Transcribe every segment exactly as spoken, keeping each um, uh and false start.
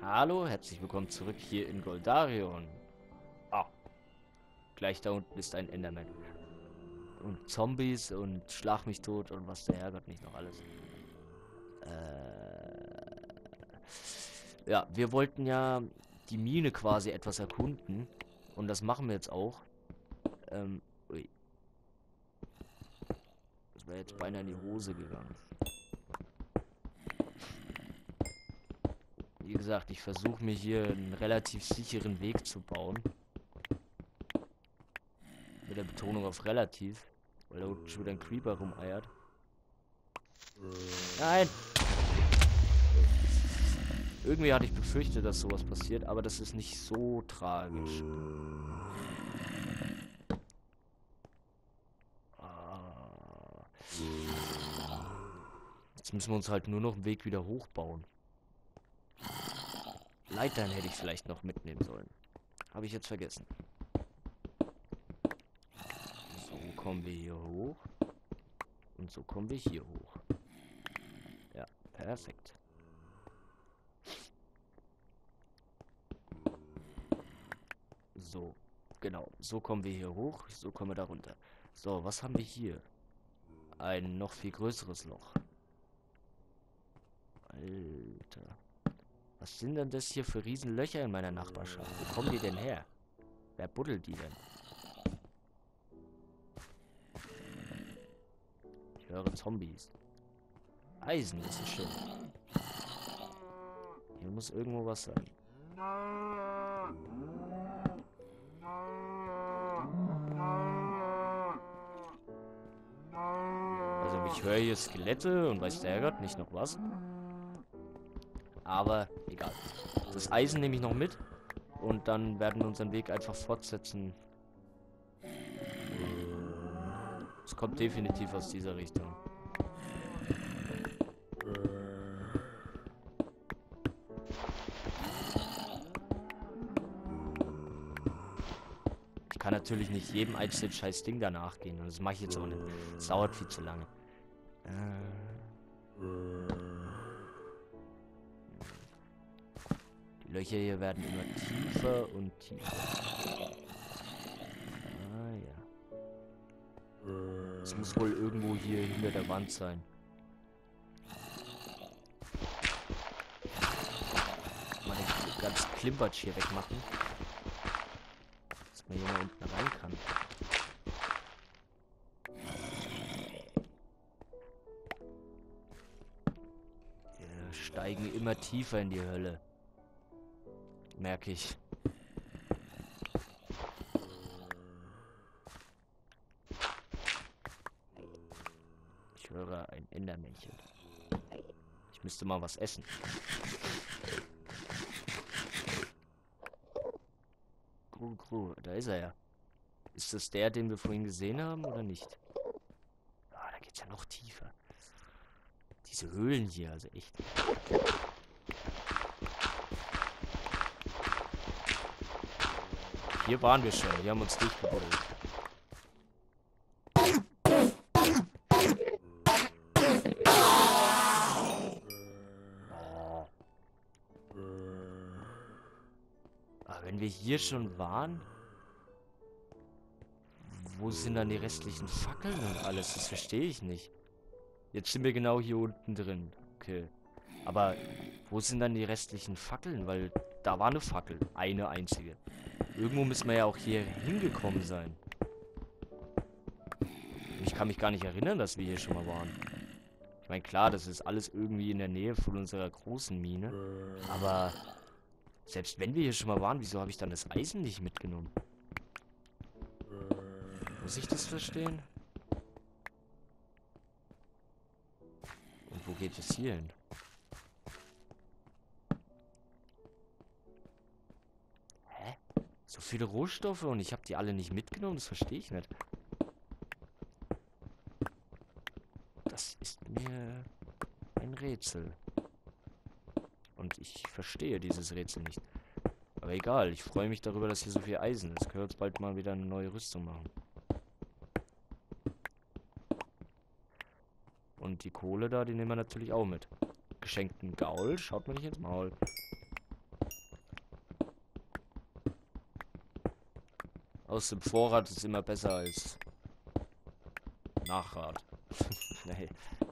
Hallo, herzlich willkommen zurück hier in Goldarion. Ah, gleich da unten ist ein Enderman. Und Zombies und Schlag mich tot und was der Herrgott nicht noch alles. Äh, ja, wir wollten ja die Mine quasi etwas erkunden. Und das machen wir jetzt auch. Ähm, ui. Das wäre jetzt beinahe in die Hose gegangen. Wie gesagt, ich versuche mir hier einen relativ sicheren Weg zu bauen. Mit der Betonung auf relativ. Weil da unten schon wieder ein Creeper rumeiert. Nein! Irgendwie hatte ich befürchtet, dass sowas passiert, aber das ist nicht so tragisch. Ah. Jetzt müssen wir uns halt nur noch einen Weg wieder hochbauen. Leitern hätte ich vielleicht noch mitnehmen sollen. Habe ich jetzt vergessen. So kommen wir hier hoch. Und so kommen wir hier hoch. Ja, perfekt. So, genau. So kommen wir hier hoch. So kommen wir da runter. So, was haben wir hier? Ein noch viel größeres Loch. Alter. Was sind denn das hier für Riesenlöcher in meiner Nachbarschaft? Wo kommen die denn her? Wer buddelt die denn? Ich höre Zombies. Eisen, das ist schön. Hier muss irgendwo was sein. Also ich höre hier Skelette und weiß der Herrgott nicht noch was. Aber egal. Das Eisen nehme ich noch mit. Und dann werden wir unseren Weg einfach fortsetzen. Es kommt definitiv aus dieser Richtung. Ich kann natürlich nicht jedem einzelnen scheiß Ding danach gehen. Und das mache ich jetzt auch nicht. Das dauert viel zu lange. Die Löcher hier werden immer tiefer und tiefer. Ah ja. Es muss wohl irgendwo hier hinter der Wand sein. Mal den ganzen Klimpertsch hier wegmachen. Dass man hier mal unten rein kann. Wir steigen immer tiefer in die Hölle. Merke ich. Ich höre ein Endermännchen. Ich müsste mal was essen. Gru, Gru, da ist er ja. Ist das der, den wir vorhin gesehen haben, oder nicht? Ah, da geht's ja noch tiefer. Diese Höhlen hier, also echt. Hier waren wir schon, wir haben uns durchgebuddelt. Oh. Aber wenn wir hier schon waren, wo sind dann die restlichen Fackeln und alles? Das verstehe ich nicht. Jetzt sind wir genau hier unten drin. Okay. Aber wo sind dann die restlichen Fackeln? Weil da war eine Fackel. Eine einzige. Irgendwo müssen wir ja auch hier hingekommen sein. Ich kann mich gar nicht erinnern, dass wir hier schon mal waren. Ich meine, klar, das ist alles irgendwie in der Nähe von unserer großen Mine. Aber selbst wenn wir hier schon mal waren, wieso habe ich dann das Eisen nicht mitgenommen? Muss ich das verstehen? Und wo geht es hier hin? Hä? So viele Rohstoffe und ich habe die alle nicht mitgenommen? Das verstehe ich nicht. Das ist mir ein Rätsel. Und ich verstehe dieses Rätsel nicht. Aber egal, ich freue mich darüber, dass hier so viel Eisen ist. Können wir jetzt bald mal wieder eine neue Rüstung machen. Und die Kohle da, die nehmen wir natürlich auch mit. Geschenkten Gaul, schaut mir nicht ins Maul. aus dem Vorrat ist immer besser als Nachrat. Nee.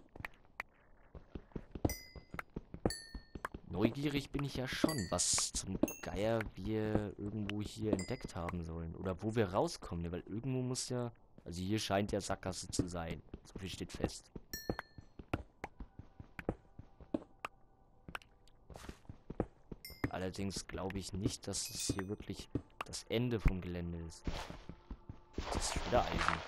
Neugierig bin ich ja schon, was zum Geier wir irgendwo hier entdeckt haben sollen. Oder wo wir rauskommen, ne? Weil irgendwo muss ja... Also hier scheint ja Sackgasse zu sein. So viel steht fest. Allerdings glaube ich nicht, dass es hier wirklich das Ende vom Gelände ist. Das ist wieder Eisen.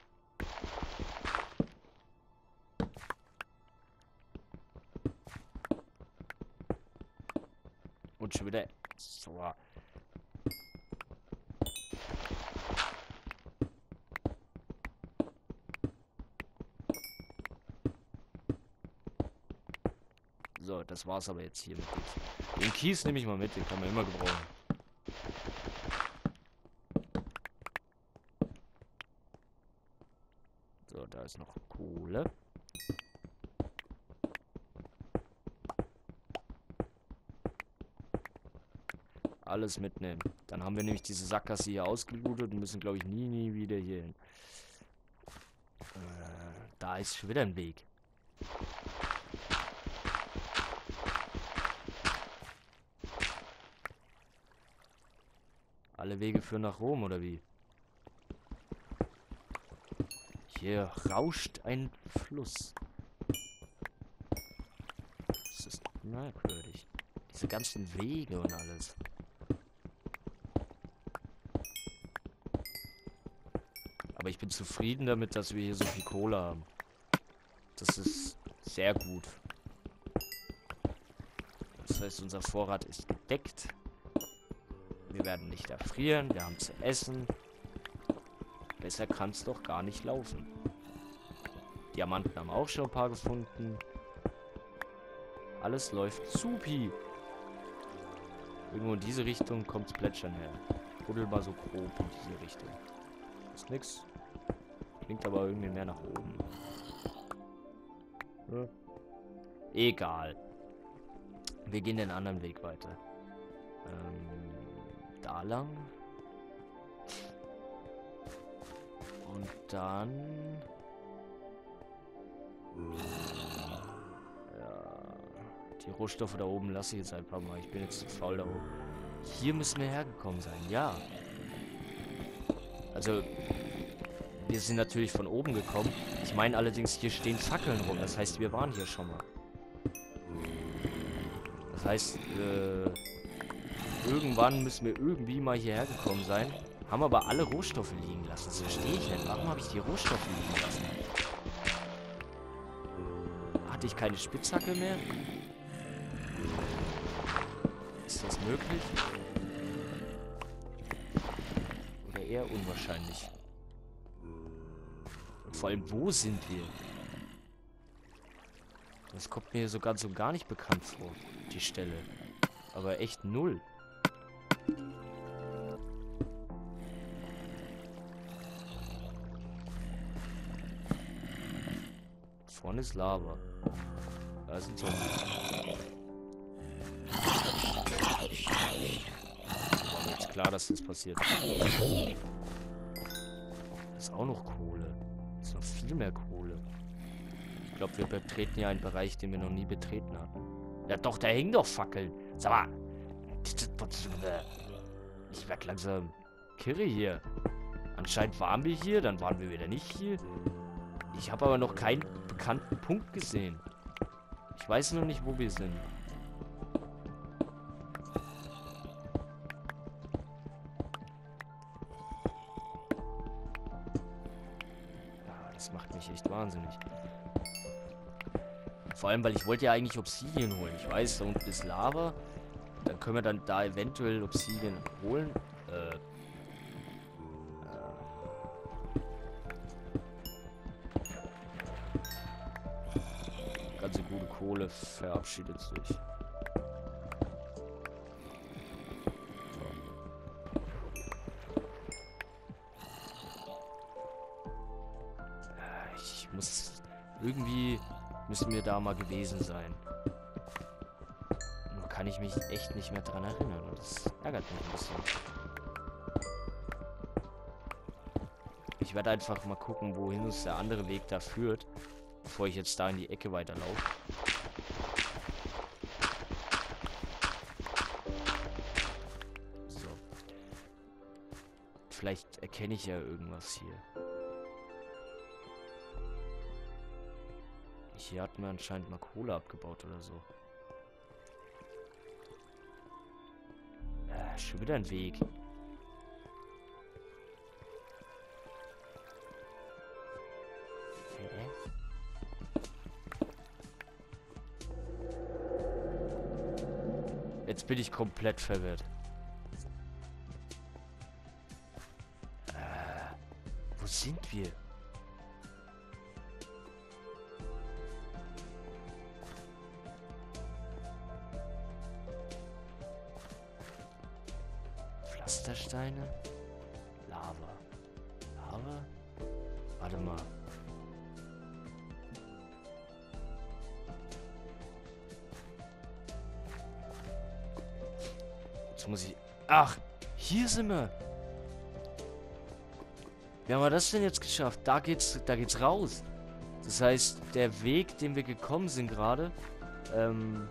Und schon wieder... So. So, das war's aber jetzt hier mit dem. Den Kies nehme ich mal mit, den kann man immer gebrauchen. So, da ist noch Kohle. Alles mitnehmen. Dann haben wir nämlich diese Sackgasse hier ausgelootet und müssen, glaube ich, nie, nie wieder hier hin. Äh, da ist schon wieder ein Weg. Alle Wege führen nach Rom, oder wie? Hier rauscht ein Fluss. Das ist merkwürdig. Diese ganzen Wege und alles. Aber ich bin zufrieden damit, dass wir hier so viel Kohle haben. Das ist sehr gut. Das heißt, unser Vorrat ist gedeckt. Wir werden nicht erfrieren, wir haben zu essen. Besser kann es doch gar nicht laufen. Diamanten haben auch schon ein paar gefunden. Alles läuft supi. Irgendwo in diese Richtung kommt Plätschern her. Buddel mal so grob in diese Richtung. Ist nix. Klingt aber irgendwie mehr nach oben. Ja. Egal. Wir gehen den anderen Weg weiter. Ähm, da lang. Und dann... Ja, die Rohstoffe da oben lasse ich jetzt einfach mal. Ich bin jetzt zu faul da oben. Hier müssen wir hergekommen sein, ja. Also, wir sind natürlich von oben gekommen. Ich meine allerdings, hier stehen Fackeln rum. Das heißt, wir waren hier schon mal. Das heißt, äh, irgendwann müssen wir irgendwie mal hierher gekommen sein. Haben aber alle Rohstoffe liegen lassen. Das verstehe ich nicht. Warum habe ich die Rohstoffe liegen lassen? Hatte ich keine Spitzhacke mehr? Ist das möglich? Oder eher unwahrscheinlich? Und vor allem, wo sind wir? Das kommt mir so ganz und gar nicht bekannt vor, die Stelle. Aber echt null. Vorne ist Lava. Da ist ein Zombie. War mir jetzt klar, dass das passiert. Da ist auch noch Kohle. Da ist noch viel mehr Kohle. Ich glaube, wir betreten ja einen Bereich, den wir noch nie betreten hatten. Ja doch, da hängen doch Fackeln. Sag mal. Ich werd langsam kirre hier. Anscheinend waren wir hier, dann waren wir wieder nicht hier. Ich habe aber noch keinen bekannten Punkt gesehen. Ich weiß noch nicht, wo wir sind. Ja, das macht mich echt wahnsinnig. Vor allem, weil ich wollte ja eigentlich Obsidian holen. Ich weiß, da unten ist Lava. Dann können wir dann da eventuell Obsidian holen. Äh... Ganze gute Kohle verabschiedet sich. So. Ich muss... Irgendwie müssen wir da mal gewesen sein. Nur kann ich mich echt nicht mehr dran erinnern. Und das ärgert mich ein bisschen. Ich werde einfach mal gucken, wohin uns der andere Weg da führt, bevor ich jetzt da in die Ecke weiterlaufe. So. Vielleicht erkenne ich ja irgendwas hier. Hier hat man anscheinend mal Kohle abgebaut oder so. Äh, schon wieder ein Weg. Hä? Jetzt bin ich komplett verwirrt. Äh, wo sind wir? Pflastersteine? Lava. Lava? Warte mal. Jetzt muss ich... Ach, hier sind wir. Wie haben wir das denn jetzt geschafft? Da geht's, da geht's raus. Das heißt, der Weg, den wir gekommen sind gerade, ähm...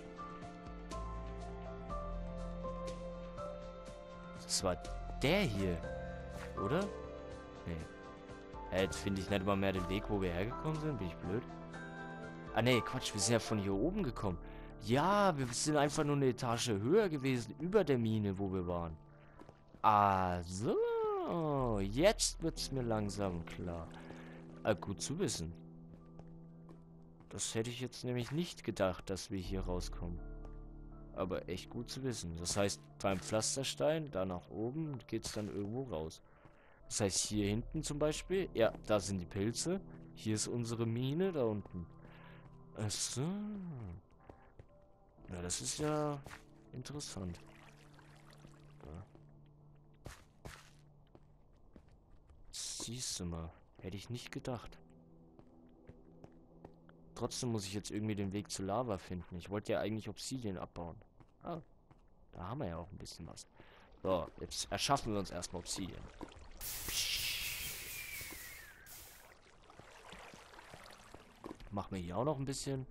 das war der hier, oder? Nee. Ja, jetzt finde ich nicht immer mehr den Weg, wo wir hergekommen sind. Bin ich blöd? Ah, nee, Quatsch. Wir sind ja von hier oben gekommen. Ja, wir sind einfach nur eine Etage höher gewesen, über der Mine, wo wir waren. Ah, so. Jetzt wird's mir langsam klar. Ah, gut zu wissen. Das hätte ich jetzt nämlich nicht gedacht, dass wir hier rauskommen. Aber echt gut zu wissen. Das heißt, beim Pflasterstein, da nach oben, geht's dann irgendwo raus. Das heißt, hier hinten zum Beispiel, ja, da sind die Pilze. Hier ist unsere Mine, da unten. Ach so. Ja, das ist ja interessant. Ja. Siehst du mal. Hätte ich nicht gedacht. Trotzdem muss ich jetzt irgendwie den Weg zu Lava finden. Ich wollte ja eigentlich Obsidian abbauen. Ah, da haben wir ja auch ein bisschen was. So, jetzt erschaffen wir uns erstmal Obsidian. Machen wir hier auch noch ein bisschen.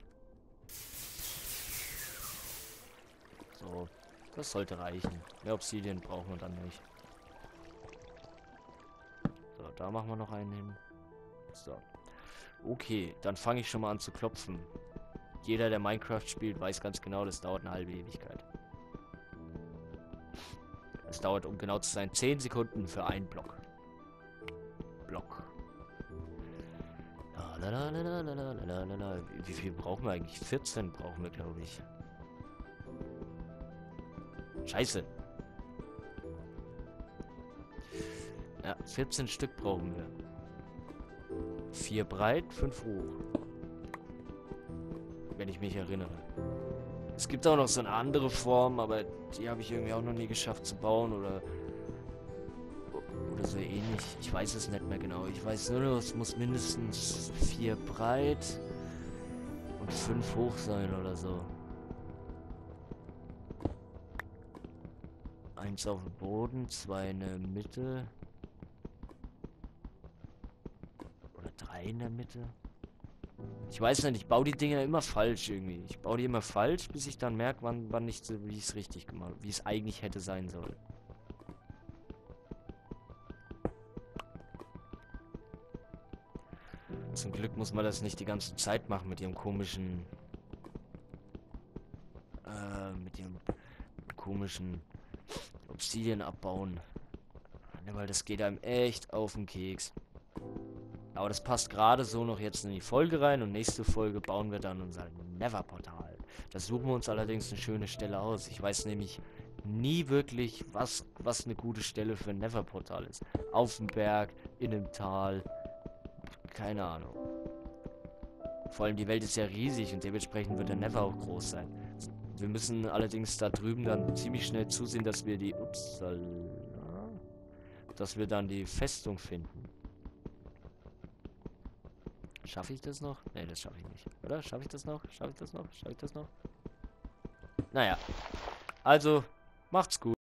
So, das sollte reichen. Mehr Obsidian brauchen wir dann nicht. So, da machen wir noch einen hin. So. Okay, dann fange ich schon mal an zu klopfen. Jeder, der Minecraft spielt, weiß ganz genau, das dauert eine halbe Ewigkeit. Es dauert, um genau zu sein, zehn Sekunden für einen Block. Block. Lalalala. Wie viel brauchen wir eigentlich? vierzehn brauchen wir, glaube ich. Scheiße. Ja, vierzehn Stück brauchen wir. vier breit, fünf hoch. Wenn ich mich erinnere. Es gibt auch noch so eine andere Form, aber die habe ich irgendwie auch noch nie geschafft zu bauen oder oder so ähnlich. Ich weiß es nicht mehr genau. Ich weiß nur noch, es muss mindestens vier breit und fünf hoch sein oder so. Eins auf dem Boden, zwei in der Mitte. Oder drei in der Mitte. Ich weiß nicht, ich baue die Dinger immer falsch irgendwie. Ich baue die immer falsch, bis ich dann merke, wann, wann nicht so, wie ich es richtig gemacht habe, wie es eigentlich hätte sein sollen. Zum Glück muss man das nicht die ganze Zeit machen mit ihrem komischen, äh, mit ihrem komischen Obsidian abbauen. Ne, weil das geht einem echt auf den Keks. Aber das passt gerade so noch jetzt in die Folge rein und nächste Folge bauen wir dann unser Nether-Portal. Das suchen wir uns allerdings eine schöne Stelle aus. Ich weiß nämlich nie wirklich, was, was eine gute Stelle für ein Nether-Portal ist. Auf dem Berg, in einem Tal, keine Ahnung. Vor allem die Welt ist ja riesig und dementsprechend wird der Nether auch groß sein. Wir müssen allerdings da drüben dann ziemlich schnell zusehen, dass wir die, upsala, dass wir dann die Festung finden. Schaffe ich das noch? Ne, das schaffe ich nicht. Oder? Schaffe ich das noch? Schaffe ich das noch? Schaffe ich das noch? Naja. Also, macht's gut.